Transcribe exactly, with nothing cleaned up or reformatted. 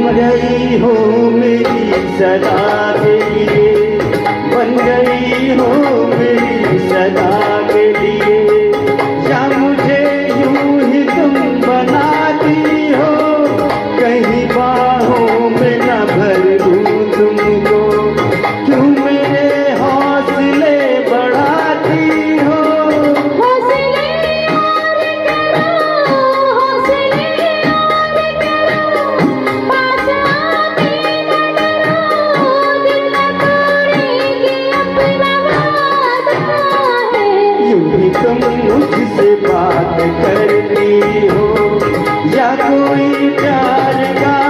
गई हो मेरी सदा के लिए, बन गई हो मेरी सदा के लिए, या मुझे यूं ही तुम बनाती हो, कहीं बाहों में न भर दूं तुमको, क्यों मेरे हौसले बढ़ाती हो। हौसले और करो, हौसले और करो, पास आके न डरो, दिल न तोड़ेंगे अपना वादा है। यूं ही तुम मुझसे बात करती हो, या कोई प्यार का